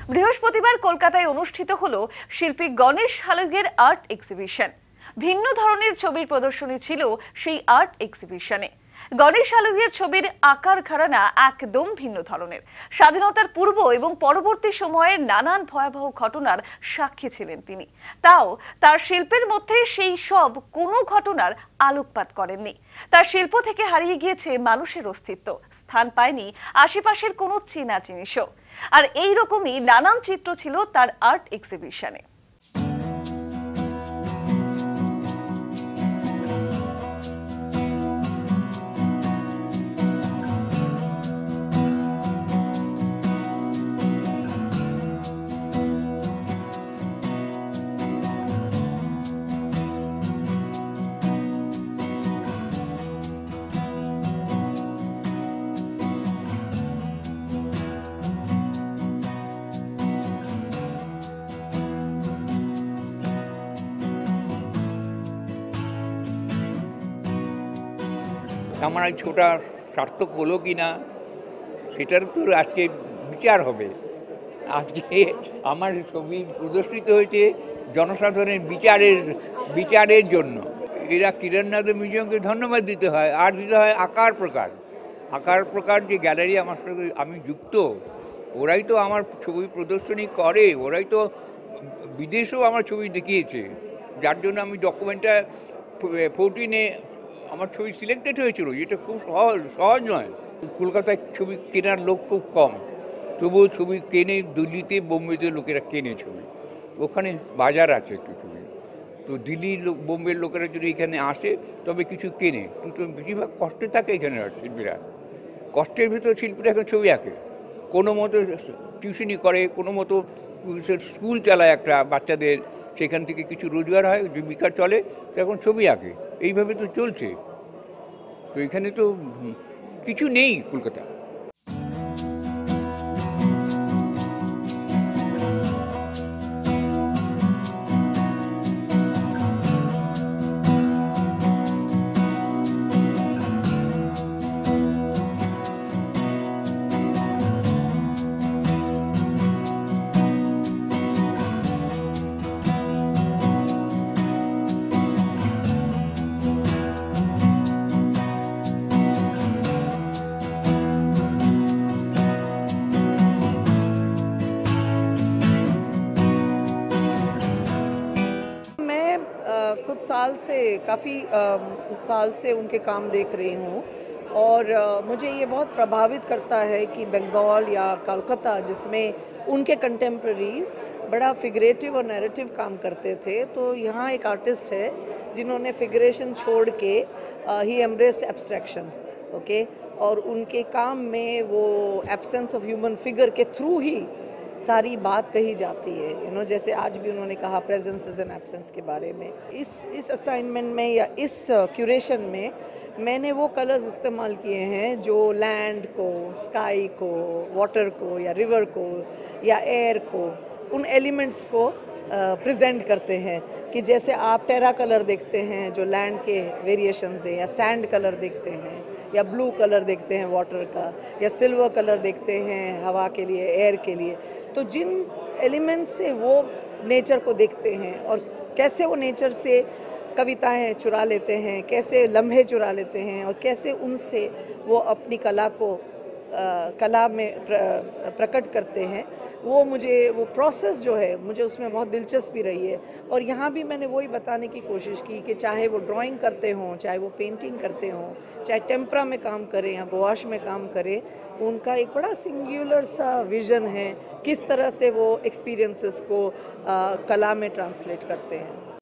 বৃহস্পতিবার কলকাতায় অনুষ্ঠিত হলো শিল্পী গণেশ হালুইগের আর্ট এক্সিবিশন। ভিন্ন ধরনের ছবির প্রদর্শনী ছিল সেই আর্ট এক্সিবিশনে। গণেশ হালুইগের ছবির আকার ঘরানা একদম ভিন্ন ধরনের। স্বাধীনতার পূর্ব এবং পরবর্তী সময়ের নানান ভয়াবহ ঘটনার সাক্ষী ছিলেন তিনি। তাও তার শিল্পের মধ্যে সেই সব কোনো ঘটনার আলোকপাত করেননি। তার শিল্প থেকে হারিয়ে গিয়েছে মানুষের অস্তিত্ব, স্থান পায়নি আশেপাশের কোনো চেনা জিনিসও। আর এই রকমই নানান চিত্র ছিল তার আর্ট এক্সিবিশনে। আমার এই ছোটা সার্থক হলো কি না সেটার তো আজকে বিচার হবে। আজকে আমার ছবি প্রদর্শিত হয়েছে জনসাধারণের বিচারের জন্য। এরা কিরণনাথ মিউজিয়ামকে ধন্যবাদ দিতে হয়। আর দিতে হয় আকার প্রকার যে গ্যালারি আমার সাথে আমি যুক্ত, ওরাই তো আমার ছবি প্রদর্শনী করে, ওরাই তো বিদেশেও আমার ছবি দেখিয়েছে, যার জন্য আমি ডকুমেন্টটা 14-এ আমার ছবি সিলেক্টেড হয়েছিল। এটা খুব সহজ নয়। কলকাতায় ছবি কেনার লোক খুব কম, তবুও ছবি কেনে। দিল্লিতে বোম্বেতে লোকেরা কেনে ছবি, ওখানে বাজার আছে একটু ছবি। তো দিল্লি বোম্বের লোকেরা যদি এখানে আসে তবে কিছু কেনে, কিন্তু বেশিরভাগ কষ্টে থাকে এখানে শিল্পীরা। কষ্টের ভিতরে শিল্পীরা এখন ছবি আঁকে, কোনো মতো টিউশনি করে, কোনো মতো স্কুল চালায় একটা বাচ্চাদের, সেখান থেকে কিছু রোজগার হয়, জীবিকা চলে, তখন ছবি আঁকে। এইভাবে তো চলছে। তো এখানে তো কিছু নেই কলকাতা। कुछ काफ़ी साल से उनके काम देख रही हूँ, और मुझे ये बहुत प्रभावित करता है कि बंगाल या कोलकाता, जिसमें उनके कंटेम्प्रेरीज बड़ा फिगरेटिव और नैरेटिव काम करते थे, तो यहाँ एक आर्टिस्ट है जिन्होंने फिगरेशन छोड़ के ही एम्ब्रेस्ड एब्स्ट्रैक्शन, ओके। और उनके काम में वो एब्सेंस ऑफ ह्यूमन फिगर के थ्रू ही सारी बात कही जाती है। जैसे आज भी उन्होंने कहा प्रेजेंस इज एन एब्सेंस के बारे में। इस असाइनमेंट में या इस क्यूरेशन में मैंने वो कलर्स इस्तेमाल किए हैं जो लैंड को, स्काई को, वाटर को या रिवर को या एयर को, उन एलिमेंट्स को प्रेजेंट करते हैं। कि जैसे आप टेरा कलर देखते हैं जो लैंड के वेरिएशंस है, या सैंड कलर देखते हैं, या ब्लू कलर देखते हैं वाटर का, या सिल्वर कलर देखते हैं हवा के लिए, एयर के लिए। तो जिन एलिमेंट्स से वो नेचर को देखते हैं और कैसे वो नेचर से कविताएं चुरा लेते हैं, कैसे लम्हे चुरा लेते हैं, और कैसे उनसे वो अपनी कला में प्रकट करते हैं, वो प्रोसेस जो है मुझे उसमें बहुत दिलचस्पी रही है। और यहाँ भी मैंने वही बताने की कोशिश की कि चाहे वो ड्राइंग करते हों, चाहे वो पेंटिंग करते हों, चाहे टेम्परा में काम करें या गौआश में काम करें, उनका एक बड़ा सिंगुलर सा विज़न है किस तरह से वो एक्सपीरियंसेस को कला में ट्रांसलेट करते हैं।